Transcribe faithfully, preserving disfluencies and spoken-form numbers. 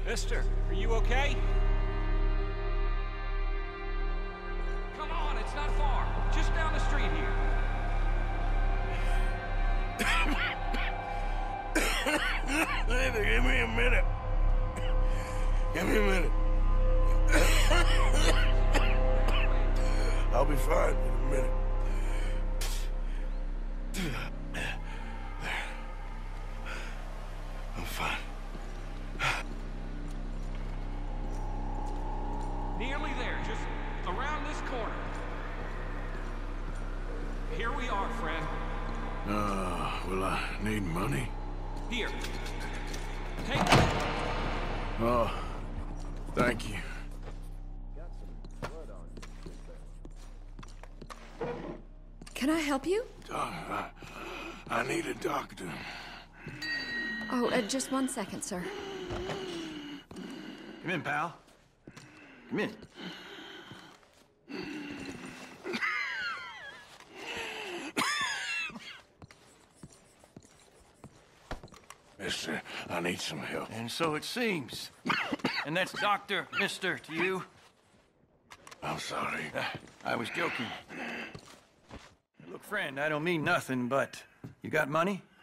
Mister, are you okay? Come on, it's not far. Just down the street here. Give me a minute. Give me a minute. I'll be fine in a minute. I'm fine. Nearly there, just around this corner. Here we are, friend. Uh, will I need money? Here. Take it. Oh, thank you. Can I help you? Doc, I, I need a doctor. Oh, uh, just one second, sir. Come in, pal. Come in. Mister, I need some help. And so it seems. And that's Doctor Mister to you? I'm sorry. Uh, I was joking. Look, friend, I don't mean nothing, but you got money?